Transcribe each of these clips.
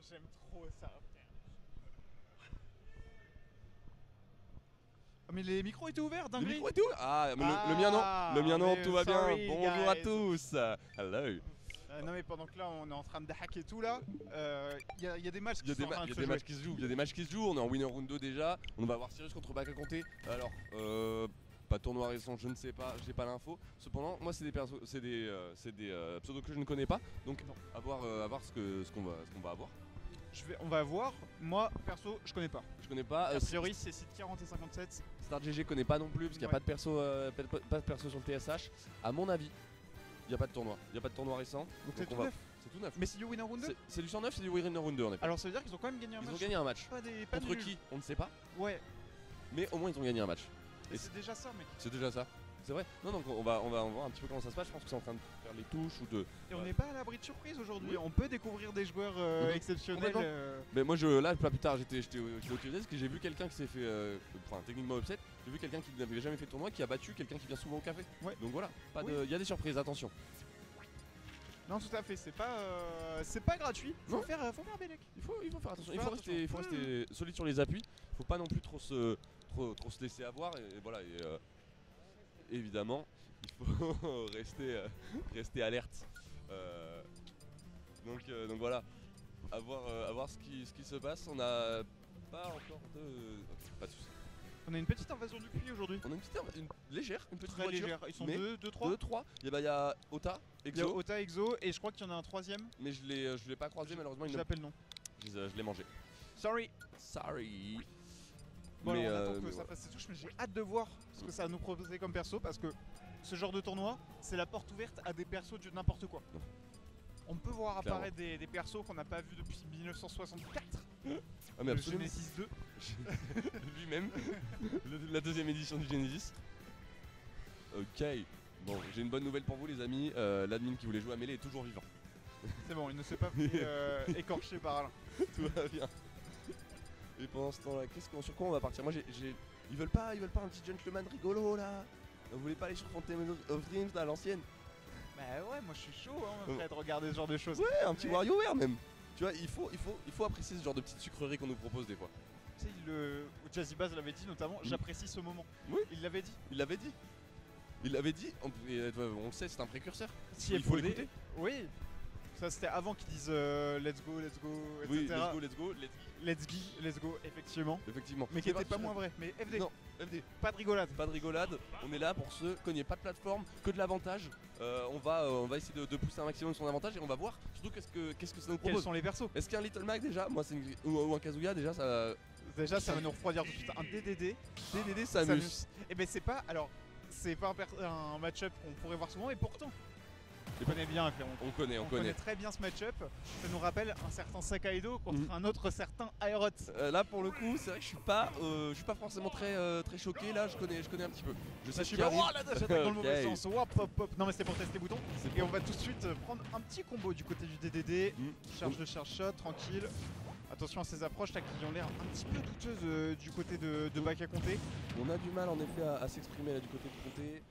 J'aime trop ça. Mais les micros étaient ouverts, Le dinguerie. micro est ouvert. Ah, mais le mien non. Le mien non, mais tout va bien. sorry, Bonjour à guys. tous. Hello. Non mais pendant que là on est en train de hack et tout là, y a des matchs Il y a qui sont en train il y de a se des jouer. matchs qui se jouent. Il y a des matchs qui se jouent. On est en winner round 2 déjà. On va avoir Sirius contre Baka Conté. Alors, pas tournoi récent, je ne sais pas, j'ai pas l'info. Cependant, moi c'est des persos, c'est des pseudos que je ne connais pas. Donc à voir ce qu'on va avoir. On va voir. Moi perso je connais pas. Je connais pas. A priori c'est site 40 et 57. Star GG connaît pas non plus parce qu'il n'y a pas de perso, pas de perso sur le TSH. À mon avis, il n'y a pas de tournoi. Il n'y a pas de tournoi récent. Donc c'est tout neuf. C'est tout neuf. Mais c'est du winner round 2. C'est du 109, c'est du winner round 2 en effet. Alors ça veut dire qu'ils ont quand même gagné un match. Ils ont gagné un match. Pas Contre nuls. qui on ne sait pas. Ouais. Mais au moins ils ont gagné un match. Et c'est déjà ça mec. C'est déjà ça. C'est vrai. Non donc on va voir un petit peu comment ça se passe. Je pense que c'est en train de faire les touches ou de. Et on n'est pas à l'abri de surprise aujourd'hui. Oui. On peut découvrir des joueurs exceptionnels. Mais moi là pas plus tard j'étais au TES que j'ai vu quelqu'un qui s'est fait enfin techniquement upset. J'ai vu quelqu'un qui n'avait jamais fait de tournoi qui a battu quelqu'un qui vient souvent au café. Ouais. Donc voilà. Oui. Il y a des surprises. Attention. Non tout à fait. C'est pas gratuit. Non. Faut faire Bélec. Il faut faire attention. Faut Il faut rester solide sur les appuis. Faut pas non plus trop se laisser avoir et voilà. Évidemment, il faut rester alerte. Donc voilà, à voir ce qui se passe. On n'a pas encore de. Ok, pas de soucis. On a une petite invasion du puits aujourd'hui. On a une petite légère, une petite Très voiture. légère. Ils sont mais 2, 3. 2, 3. Il y a Ota, Il y a Exo, Ota, Exo et je crois qu'il y en a un troisième. mais je l'ai pas croisé malheureusement. Je l'appelle non. Je l'ai mangé. Sorry. Sorry. Bon, Mais, alors, on attend que mais ça voilà. fasse ses touches, mais j'ai hâte de voir ce que ça va nous proposer comme perso parce que ce genre de tournoi, c'est la porte ouverte à des persos de n'importe quoi. On peut voir Clairement. apparaître des persos qu'on n'a pas vus depuis 1964. Ah mais Le absolument. Genesis 2. Lui-même, la deuxième édition du Genesis. Ok, bon, j'ai une bonne nouvelle pour vous les amis, l'admin qui voulait jouer à Melee est toujours vivant. C'est bon, il ne s'est pas fait écorcher par Alain. Tout va bien. Et pendant ce temps-là, sur quoi on va partir? Moi ils veulent pas un petit gentleman rigolo là. Vous voulez pas aller sur Fountain of Dreams à l'ancienne? Bah ouais, moi je suis chaud hein, prêt de regarder ce genre de choses. Ouais, un petit WarioWare même. Tu vois, il faut apprécier ce genre de petites sucreries qu'on nous propose des fois. Tu sais, Jazzy Bass l'avait dit notamment, j'apprécie ce moment. Oui. Il l'avait dit. Il l'avait dit. Il l'avait dit, on le sait, c'est un précurseur. Si Il faut l'écouter. Oui. Ça c'était avant qu'ils disent let's go, etc. Oui, let's go, Let's go, effectivement. effectivement. Mais qui était pas moins vrai. Mais FD, Non, FD. pas de rigolade. Pas de rigolade, on est là pour se cogner, pas de plateforme, que de l'avantage. On va essayer de pousser un maximum son avantage et on va voir surtout qu'est-ce que ça nous Quels propose. sont les persos? Est-ce qu'un Little Mac déjà, moi c'est ou un Kazuya déjà ça. Déjà, ça va nous refroidir tout de suite. Un DDD. DDD Samus. Et ben c'est pas. Alors, c'est pas un match-up qu'on pourrait voir souvent, et pourtant. Je connais bien, Clément. On connaît. Très bien ce match-up. Ça nous rappelle un certain Sakaido contre un autre certain Aerot. Là pour le coup, c'est vrai que je suis pas forcément très choqué là. Je connais un petit peu. Je sais Je ce suis qui là, arrive. oh là, j'attaque dans le mauvais Ok. sens. Hop, hop, hop. Non, mais c'était pour tester les boutons. Et on va tout de suite prendre un petit combo du côté du DDD. Charge de charge shot, tranquille. Attention à ces approches là qui ont l'air un petit peu douteuses du côté de Baka Conté. On a du mal en effet à s'exprimer là du côté de Conté.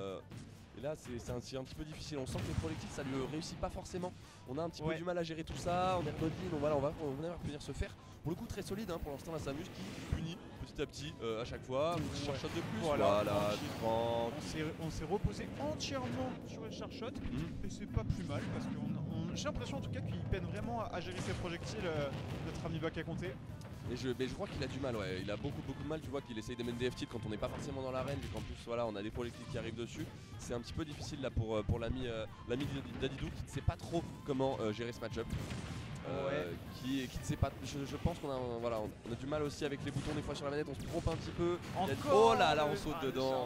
Et là c'est un petit peu difficile, on sent que les projectiles ça ne réussit pas forcément. On a un petit peu du mal à gérer tout ça, on est redit, donc voilà on va venir se faire. Pour le coup très solide pour l'instant la Samus qui punit petit à petit à chaque fois. Un petit shot de plus, voilà, tranquille. On s'est reposé entièrement sur le charge shot et c'est pas plus mal parce que j'ai l'impression en tout cas qu'il peine vraiment à gérer ses projectiles notre ami Baka Conté. Mais je crois qu'il a du mal, ouais. Il a beaucoup de mal, tu vois qu'il essaye de mettre des F-tilt quand on n'est pas forcément dans l'arène et qu'en plus voilà on a des projectiles qui arrivent dessus. C'est un petit peu difficile là pour l'ami Dadidou qui ne sait pas trop comment gérer ce match-up. Qui ne sait pas. Je pense qu'on a du mal aussi avec les boutons des fois sur la manette, on se trompe un petit peu. Oh là on saute dedans.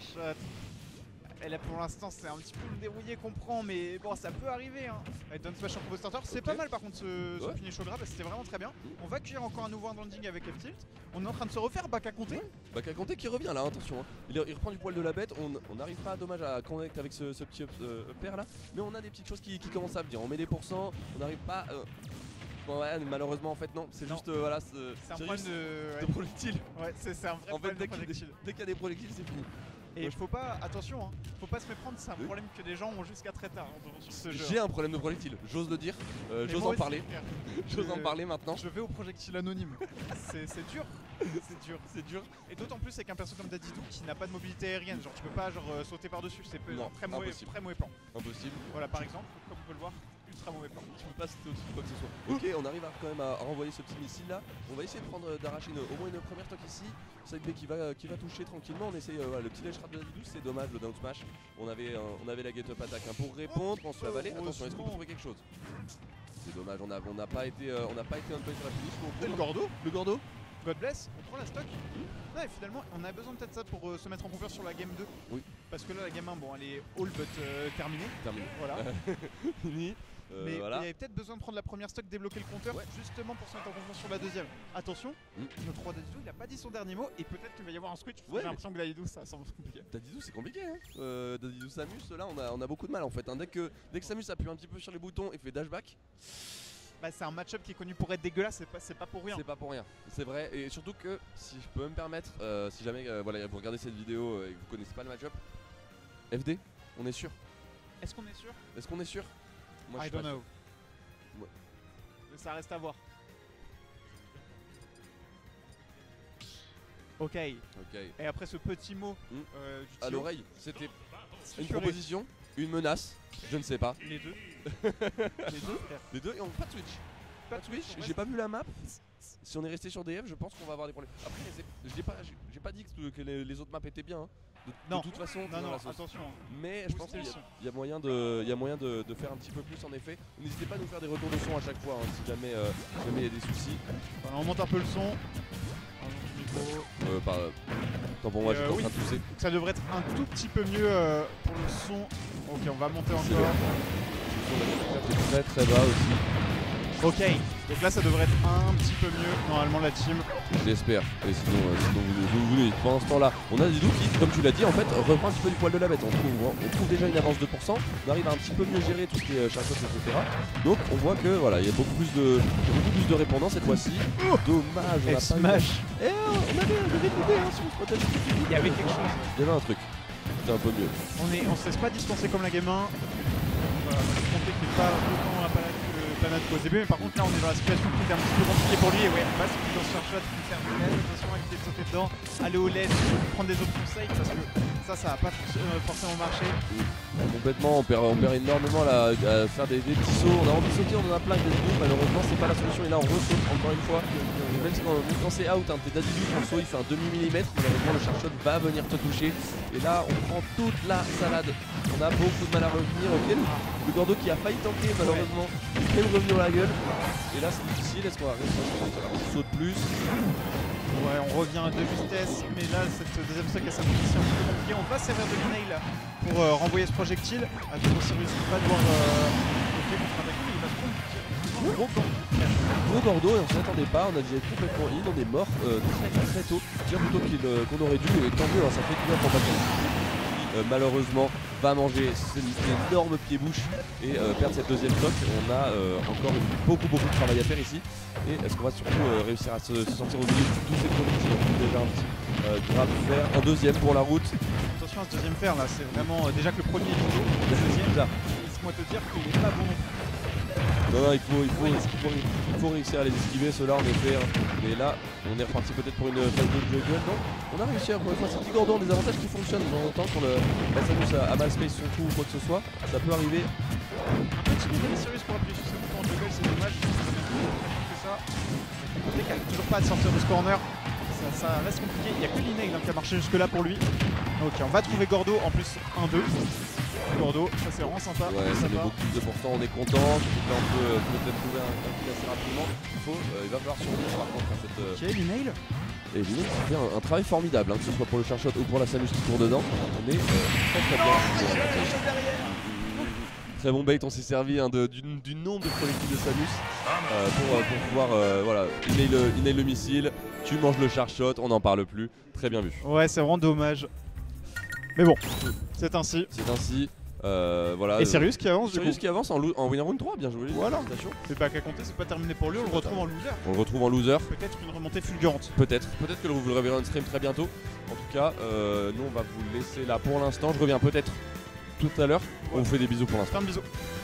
Et là pour l'instant c'est un petit peu le dérouillé qu'on prend, mais bon ça peut arriver hein. Down smash en combo starter, c'est pas mal par contre ce finish au grab, c'était vraiment très bien. On va cueillir encore un nouveau landing avec F-tilt. On est en train de se refaire Baka Conté. Baka Conté qui revient là, attention hein. Il reprend du poil de la bête, on n'arrive pas dommage à connecter avec ce petit upper là, mais on a des petites choses qui commencent à venir, on met des pourcents, on n'arrive pas. Bon, ouais, malheureusement en fait non, c'est juste voilà, c'est un problème de projectiles. Ouais, c'est un vrai en fait, problème de projectiles. dès qu'il y a des projectiles c'est fini. Et faut pas, attention, hein, faut pas se méprendre, c'est un problème que les gens ont jusqu'à très tard sur ce jeu. J'ai un problème de projectile, j'ose le dire, j'ose en parler. J'ose en parler maintenant. Je vais au projectile anonyme. C'est dur. C'est dur. Et d'autant plus avec un perso comme Dadidou qui n'a pas de mobilité aérienne. Genre tu peux pas sauter par-dessus. C'est très mauvais plan. Impossible. Voilà par exemple, comme on peut le voir, ultra mauvais plan. Tu peux pas sauter au-dessus de quoi que ce soit. Ok, on arrive quand même à renvoyer ce petit missile là. On va essayer de prendre d'arracher au moins une première stock ici. Side B qui va toucher tranquillement. On essaye le petit ledge trap de Dadidou. C'est dommage le down smash. On avait la get up attack pour répondre. On se fait avaler. Attention, est-ce qu'on peut trouver quelque chose? C'est dommage, on n'a pas été un peu sur la finish. Le Gordo God bless, on prend la stock. Ouais, finalement, on a besoin peut-être de ça pour se mettre en confiance sur la game 2. Oui. Parce que là, la game 1, bon, elle est all but terminée. Voilà. Fini. Mais voilà. il y avait peut-être besoin de prendre la première stock, débloquer le compteur, justement pour se mettre en confiance sur la deuxième. Attention, notre roi Dadidou, il a pas dit son dernier mot et peut-être qu'il va y avoir un switch. J'ai l'impression que Dadidou, ça semble compliqué. Dadidou, c'est compliqué. Hein. Dadidou Samus, là, on a beaucoup de mal en fait. Hein. Dès que Samus appuie un petit peu sur les boutons et fait dashback. Bah, c'est un match-up qui est connu pour être dégueulasse, c'est pas pour rien. C'est pas pour rien, c'est vrai. Et surtout que, si je peux me permettre, si jamais vous regardez cette vidéo et que vous connaissez pas le match-up, FD, on est sûr. Est-ce qu'on est sûr? Est-ce qu'on est sûr? Moi, I don't know. Ouais. Ça reste à voir. Ok. Et après ce petit mot du à l'oreille, c'était une proposition, une menace, je ne sais pas. Les deux. Les deux et on pas de Twitch. Pas de Twitch, j'ai pas vu la map. Si on est resté sur DF, je pense qu'on va avoir des problèmes. Après, j'ai pas dit que les autres maps étaient bien. Hein. De toute façon, non, attention. Mais je pense qu'il y a moyen de faire un petit peu plus en effet. N'hésitez pas à nous faire des retours de son à chaque fois hein, si jamais il y a des soucis. Voilà, on monte un peu le son. Tant pour moi, j'étais en train de tousser. Ça devrait être un tout petit peu mieux pour le son. Ok, on va monter encore. C'est très bas aussi. Ok, donc là ça devrait être un petit peu mieux normalement la team. J'espère. Et sinon vous pendant ce temps là, on a Dadidou qui, comme tu l'as dit en fait, reprend un petit peu du poil de la bête. On trouve déjà une avance de 2%, on arrive à un petit peu mieux gérer tout ce qui est charcots, etc. Donc on voit que voilà, il y a beaucoup plus de répondants cette fois-ci. Dommage, on a smash. On avait l'idée hein, si on se protège. Il y avait quelque chose. Il y avait un truc. C'était un peu mieux. On se laisse pas dispenser comme la game 1. Voilà, je comptais qu'il n'est pas autant à palette que Planade qu'au début, mais par contre là on est dans la situation qui était un petit peu compliquée pour lui et ouais, on va se mettre dans ce shot, faire une attention à éviter de sauter dedans, aller au LED, prendre des options safe parce que ça va pas forcément marcher. Complètement, on perd énormément à faire des petits sauts, on a envie de sauter, on en a plein avec des Dadidou, malheureusement c'est pas la solution et là on ressaute encore une fois. Et même quand c'est out, hein, t'es Dadidou, ton saut il fait un demi-millimètre, malheureusement le charge shot va venir te toucher. Et là on prend toute la salade, on a beaucoup de mal à revenir, ok. Le Gordo qui a failli tanker malheureusement, il est revenu dans la gueule. Et là c'est difficile, est-ce qu'on va réussir à saute plus? Ouais, on revient à 2 vitesses, mais là cette deuxième stock est un peu compliqué. On va servir de l'inail pour renvoyer ce projectile. Attention, Cyrus va devoir contre-attaquer, mais il va se prendre gros Gordo et on s'y attendait pas, on a déjà complètement in, on est mort très tôt, bien plutôt qu'on aurait dû, et tant mieux, hein, ça fait du bien pour passer. Malheureusement va manger une énorme pied-bouche et perdre cette deuxième stock. On a encore beaucoup de travail à faire ici. Et est-ce qu'on va surtout réussir à se sortir au milieu de tous ces projectiles? Déjà un petit grab fer, un deuxième pour la route. Attention à ce deuxième fer là, c'est vraiment déjà que le premier est vidéo, le deuxième, laisse-moi te dire qu'il est pas bon non plus. Non, il faut réussir à les esquiver, ceux-là en effet. Hein. Mais là, on est reparti peut-être pour une phase de juggle. Non, on a réussi à pour une fois ces petits Gordons, des avantages qui fonctionnent. Dans longtemps, quand la Samus a mal space son coup ou quoi que ce soit, ça peut arriver. Un petit peu de Sirius pour appuyer sur ce bouton en juggle, c'est dommage. Que ça. Dès qu'elle n'a toujours pas de sortir de ce corner, ça reste compliqué. Il n'y a que l'inail qui a marché jusque là pour lui. Ok, on va trouver Gordo en plus 1-2. Gordo, ça c'est vraiment sympa. Ouais, ça fait beaucoup plus de pourtant, on est content. Là, on peut peut-être trouver un kill assez rapidement. Il va falloir survivre par contre à cette. Ok, l'inail. Et l'inail qui fait un travail formidable, hein, que ce soit pour le charge shot ou pour la Samus qui court dedans. On est très bien. Très bon bait, on s'est servi hein, du nombre de projectiles de Samus pour pouvoir voilà, inhaler le missile. Tu manges le charge shot, on n'en parle plus. Très bien vu. Ouais, c'est vraiment dommage. Mais bon, c'est ainsi. C'est ainsi. Voilà, Et Sirius qui avance du coup. Sirius qui avance en winner round 3, bien joué. Voilà. Félicitations. C'est pas qu'à compter, c'est pas terminé pour lui, on le retrouve en loser. On le retrouve en loser. Peut-être une remontée fulgurante. Peut-être que vous le reverrez en stream très bientôt. En tout cas, nous on va vous laisser là pour l'instant. Je reviens peut-être tout à l'heure. On vous fait des bisous pour l'instant. Plein de bisous.